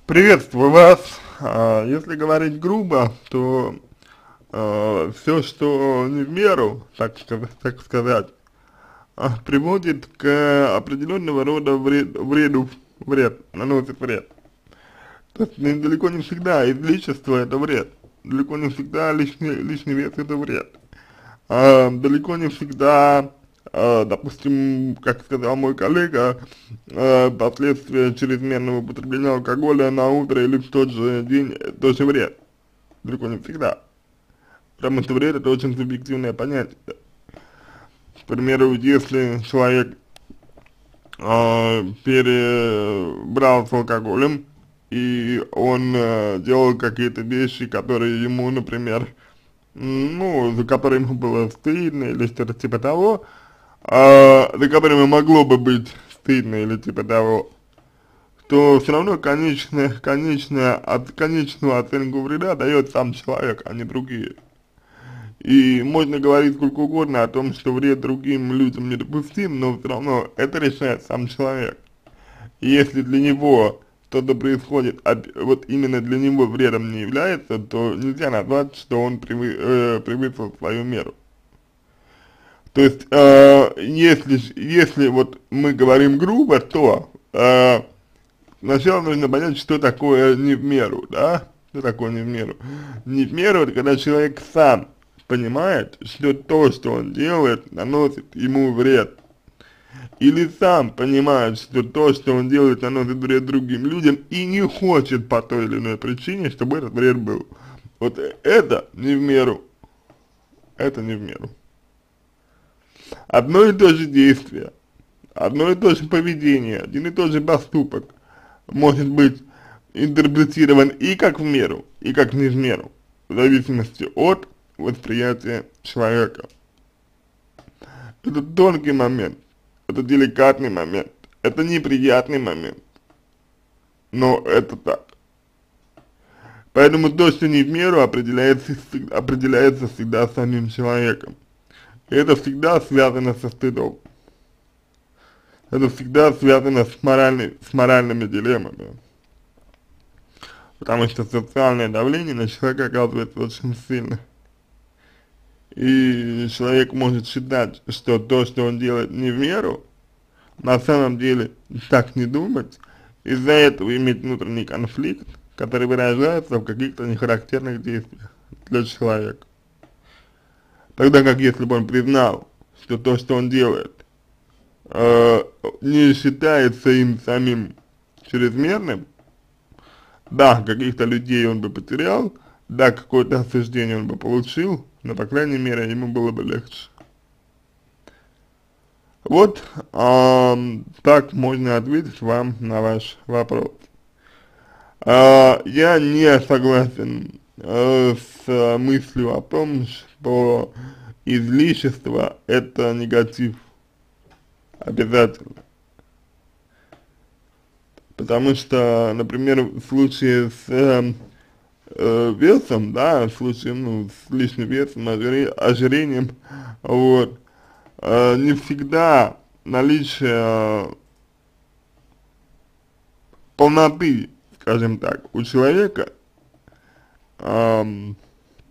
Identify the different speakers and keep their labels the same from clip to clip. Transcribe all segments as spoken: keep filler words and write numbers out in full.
Speaker 1: Приветствую вас. А, Если говорить грубо, то все, что не в меру, так, ска- так сказать, а, приводит к определенного рода вред, вреду, вред, наносит вред. То есть не- далеко не всегда излишество это вред, далеко не всегда лишний, лишний вес это вред. А, далеко не всегда, а, допустим, как сказал мой коллега, а, последствия чрезмерного употребления алкоголя на утро или в тот же день э, тоже вред. Далеко не всегда. Потому что вред это очень субъективное понятие. К примеру, если человек а, перебрал с алкоголем, и он а, делал какие-то вещи, которые ему, например, м, ну, за которые ему было стыдно или что-то типа того, а, за которыми могло бы быть стыдно или типа того, то все равно конечная, конечная, от, конечную оценку вреда дает сам человек, а не другие. И можно говорить сколько угодно о том, что вред другим людям недопустим, но все равно это решает сам человек. И если для него что-то происходит, а вот именно для него вредом не является, то нельзя назвать, что он превы, э, превысил свою меру. То есть, э, если, ж- если вот мы говорим грубо, то э, сначала нужно понять, что такое не в меру, да? Что такое не в меру? Не в меру, это когда человек сам понимает, что то, что он делает, наносит ему вред. Или сам понимает, что то, что он делает, наносит вред другим людям и не хочет по той или иной причине, чтобы этот вред был. Вот это не в меру. Это не в меру. Одно и то же действие, одно и то же поведение, один и тот же поступок может быть интерпретирован и как в меру, и как не в меру, в зависимости от восприятия человека. Это тонкий момент, это деликатный момент, это неприятный момент, но это так. Поэтому то, что не в меру, определяется, всег- определяется всегда самим человеком. И это всегда связано со стыдом. Это всегда связано с, моральной, с моральными дилеммами. Потому что социальное давление на человека оказывается очень сильно. И человек может считать, что то, что он делает не в меру, на самом деле так не думать, из-за этого иметь внутренний конфликт, который выражается в каких-то нехарактерных действиях для человека. Тогда как если бы он признал, что то, что он делает, э, не считается им самим чрезмерным, да, каких-то людей он бы потерял, да, какое-то осуждение он бы получил, но, по крайней мере, ему было бы легче. Вот, ам, так можно ответить вам на ваш вопрос. А, я не согласен э, с мыслью о том, что излишество это негатив обязательно. Потому что, например, в случае с э, э, весом, да, в случае, ну, с лишним весом, ожире- ожирением, вот, э, не всегда наличие полноты, скажем так, у человека ам,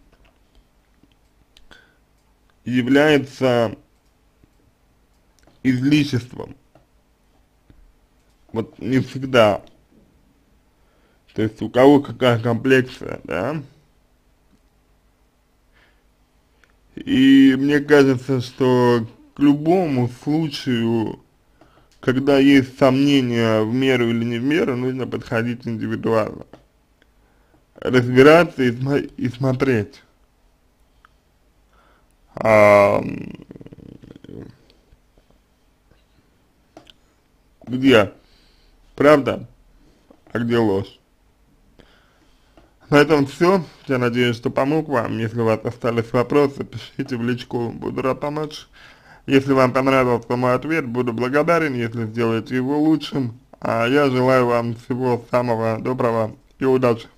Speaker 1: является излишеством. Вот не всегда. То есть у кого какая комплекция, да. И мне кажется, что к любому случаю, когда есть сомнения в меру или не в меру, нужно подходить индивидуально. Разбираться и, смо и смотреть, а, где правда, а где ложь. На этом все. Я надеюсь, что помог вам. Если у вас остались вопросы, пишите в личку, буду рад помочь. Если вам понравился мой ответ, буду благодарен, если сделаете его лучшим. А я желаю вам всего самого доброго и удачи.